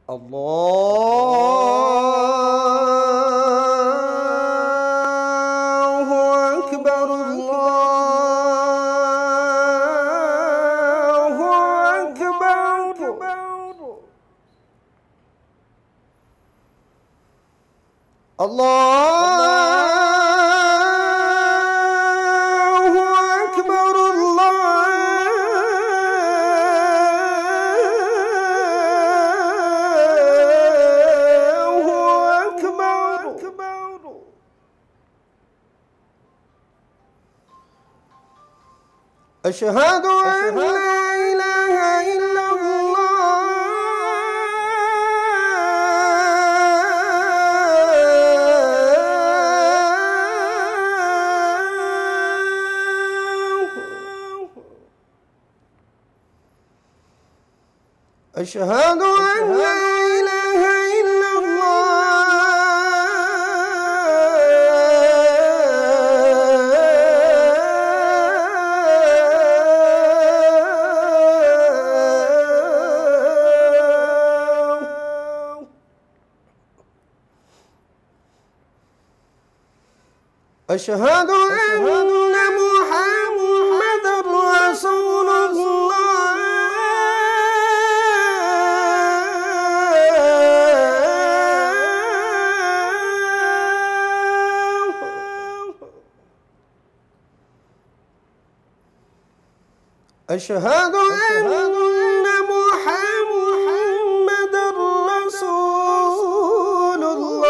الله أكبر الله أكبر. الله أكبر الله أكبر. أشهد أن لا إله إلا أشهد أن لا إله إلا الله. أشهد أن محمدًا رسول الله. أشهد أن محمدًا رسول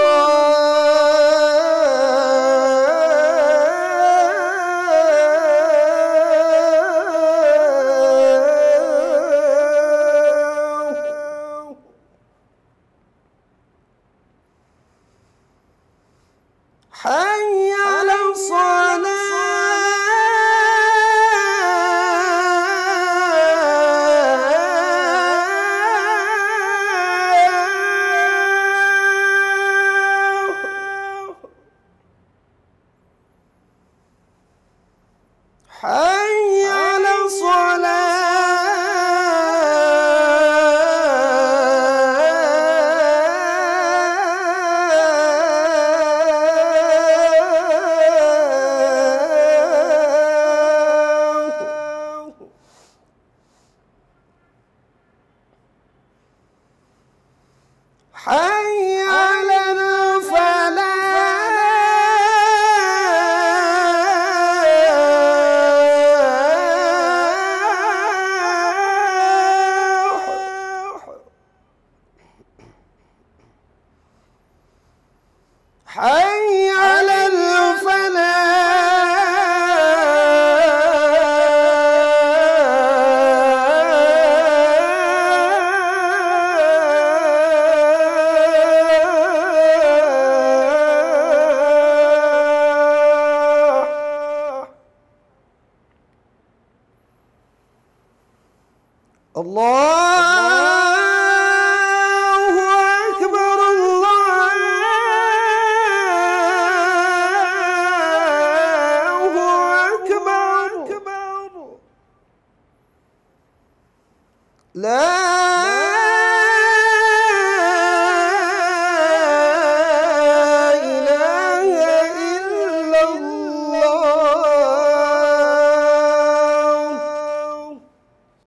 الله. حي على حي على الصلاة. حي على حي على الله أكبر الله أكبر. لا